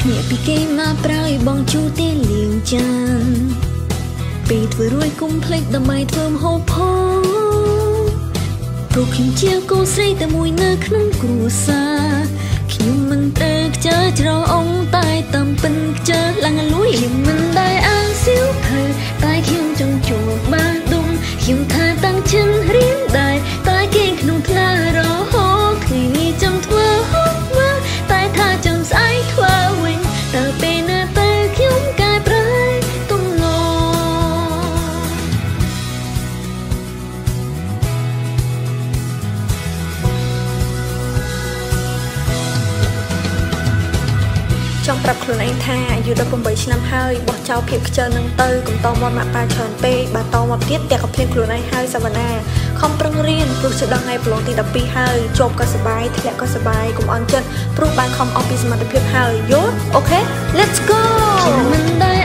គ្នាពីគេមកប្រោយបងជូទេលៀងចានពេលធ្វើរួយគុំភ្លេចដើម្បីធ្វើម្ហូបផងព្រោះខ្ញុំជាកូនស្រីតែមួយនៅក្នុងគ្រួសារខ្ញុំមិនត្រូវខ្ជិលច្រអងតែតាមពិនខ្ជិលឡើងលួយខ្ញុំមិនដែលអានសៀវភៅតែខ្ញុំចង់ជួបបានដុំខ្ញុំថាតាំងចិនរៀនដែរតែគេក្នុងផ្លារហូតថ្ងៃនេះចង់ធ្វើហូបមកតែថាចង់ស្អែកធ្វើវិញតើពេលណាទៅខ្ញុំកែប្រែទំនងចង់ប្រាប់ខ្លួនឯងថាអាយុ18ឆ្នាំហើយបោះចោលភាពខ្ជិលនឹងទៅកុំតមកម៉ាក់ប៉ាច្រើនពេកបើតមកទៀតតែក៏ភ្លេចខ្លួនឯងហើយសវណ្ណាខំប្រឹងរៀនព្រោះជិតដល់ថ្ងៃប្រឡងទី12ហើយជាប់ក៏សប្បាយធ្លាក់ក៏សប្បាយកុំអន់ចិត្តព្រោះបានខំអស់ពីសមត្ថភាពហើយយល់អូខេ let's go ខ្ញុំមិនដែល